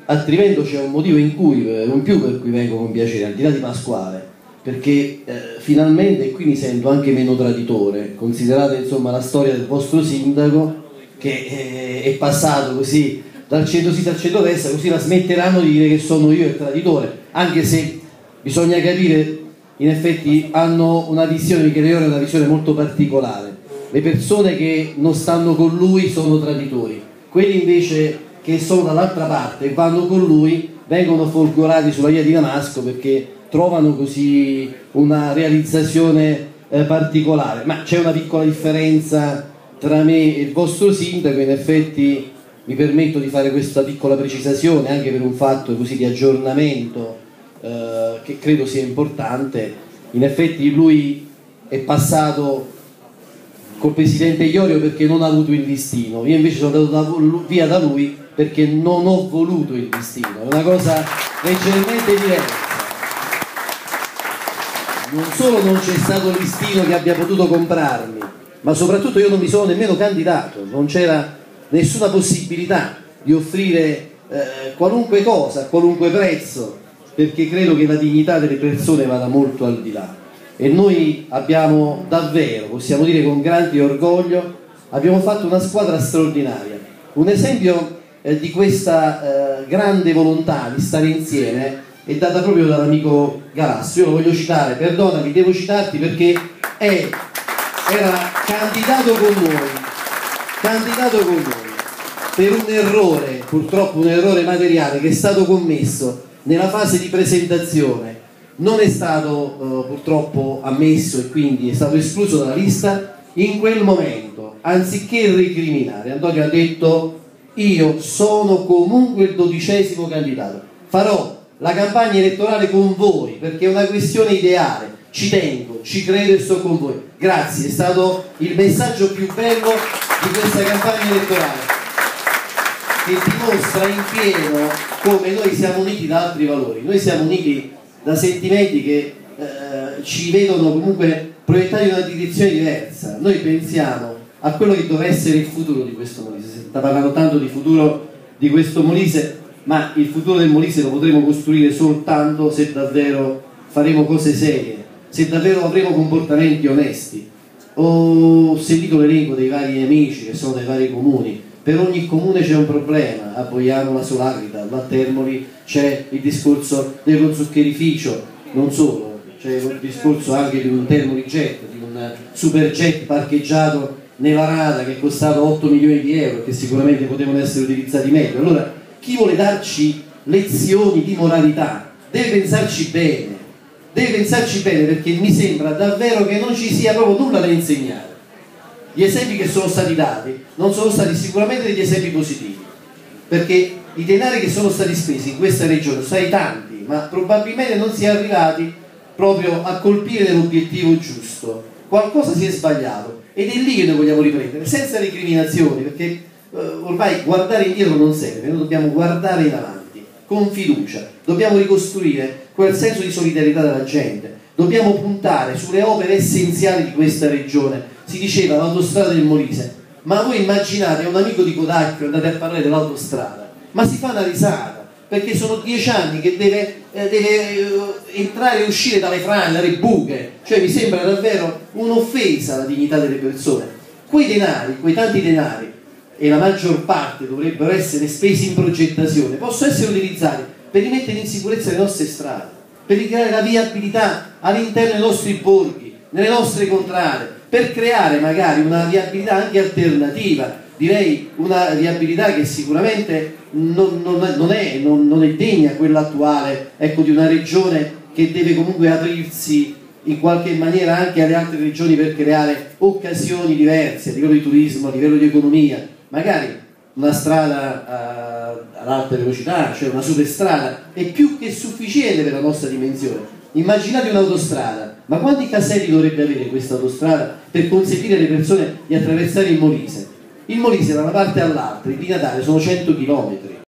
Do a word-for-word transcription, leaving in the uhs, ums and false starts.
altrimenti c'è un motivo in cui, non più per cui vengo con piacere, al di là di Pasquale, perché eh, finalmente, e qui mi sento anche meno traditore, considerate insomma la storia del vostro sindaco che eh, è passato così dal centro-sinistra al centro-destra, così la smetteranno di dire che sono io il traditore, anche se bisogna capire, in effetti hanno una visione, Michele Iori ha una visione molto particolare. Le persone che non stanno con lui sono traditori, quelli invece che sono dall'altra parte e vanno con lui vengono folgorati sulla via di Damasco perché trovano così una realizzazione eh, particolare. Ma c'è una piccola differenza tra me e il vostro sindaco, in effetti mi permetto di fare questa piccola precisazione anche per un fatto così di aggiornamento eh, che credo sia importante. In effetti lui è passato col presidente Iorio perché non ha avuto il listino, io invece sono andato da, via da lui perché non ho voluto il listino, è una cosa leggermente diversa. Non solo non c'è stato il listino che abbia potuto comprarmi, ma soprattutto io non mi sono nemmeno candidato, non c'era nessuna possibilità di offrire eh, qualunque cosa a qualunque prezzo, perché credo che la dignità delle persone vada molto al di là. E noi abbiamo davvero, possiamo dire con grande orgoglio, abbiamo fatto una squadra straordinaria. Un esempio eh, di questa eh, grande volontà di stare insieme è data proprio dall'amico Galasso. Io lo voglio citare, perdonami, devo citarti perché è, era candidato con noi, candidato con noi, per un errore, purtroppo un errore materiale che è stato commesso nella fase di presentazione. Non è stato eh, purtroppo ammesso e quindi è stato escluso dalla lista. In quel momento, anziché recriminare, Antonio ha detto: io sono comunque il dodicesimo candidato, farò la campagna elettorale con voi perché è una questione ideale, ci tengo, ci credo e sto con voi. Grazie, è stato il messaggio più bello di questa campagna elettorale, che dimostra in pieno come noi siamo uniti da altri valori, noi siamo uniti da sentimenti che eh, ci vedono comunque proiettati in una direzione diversa. Noi pensiamo a quello che doveva essere il futuro di questo Molise. Si sta parlando tanto di futuro di questo Molise, ma il futuro del Molise lo potremo costruire soltanto se davvero faremo cose serie, se davvero avremo comportamenti onesti. Ho sentito l'elenco dei vari amici che sono dei vari comuni. Per ogni comune c'è un problema, a Boiano la Solagrida, a Termoli c'è il discorso del conzuccherificio, non solo, c'è il discorso anche di un Termoli jet, di un super jet parcheggiato nella rada che è costato otto milioni di euro, che sicuramente potevano essere utilizzati meglio. Allora chi vuole darci lezioni di moralità deve pensarci bene, deve pensarci bene perché mi sembra davvero che non ci sia proprio nulla da insegnare. Gli esempi che sono stati dati non sono stati sicuramente degli esempi positivi, perché i denari che sono stati spesi in questa regione sono stati tanti, ma probabilmente non si è arrivati proprio a colpire l'obiettivo giusto. Qualcosa si è sbagliato ed è lì che noi vogliamo riprendere, senza recriminazioni, perché eh, ormai guardare indietro non serve, noi dobbiamo guardare in avanti, con fiducia, dobbiamo ricostruire quel senso di solidarietà della gente, dobbiamo puntare sulle opere essenziali di questa regione. Si diceva l'autostrada del Molise, ma voi immaginate, un amico di Codacchio, andate a parlare dell'autostrada, ma si fa una risata, perché sono dieci anni che deve, eh, deve eh, entrare e uscire dalle frane, dalle buche, cioè mi sembra davvero un'offesa alla dignità delle persone. Quei denari, quei tanti denari, e la maggior parte dovrebbero essere spesi in progettazione, possono essere utilizzati per rimettere in sicurezza le nostre strade, per ricreare la viabilità all'interno dei nostri borghi, nelle nostre contrade, per creare magari una viabilità anche alternativa, direi una viabilità che sicuramente non, non, non, è, non, non è degna quella attuale, ecco, di una regione che deve comunque aprirsi in qualche maniera anche alle altre regioni per creare occasioni diverse a livello di turismo, a livello di economia, magari una strada ad alta velocità, cioè una superstrada, è più che sufficiente per la nostra dimensione. Immaginate un'autostrada, ma quanti caselli dovrebbe avere questa autostrada per consentire alle persone di attraversare il Molise? Il Molise da una parte all'altra, in linea d'aria, sono cento chilometri.